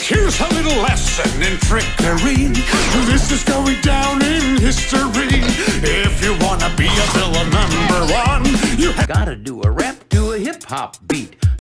Here's a little lesson in trickery. This is going down in history. If you wanna be a villain #1, you gotta do a rap to a hip-hop beat.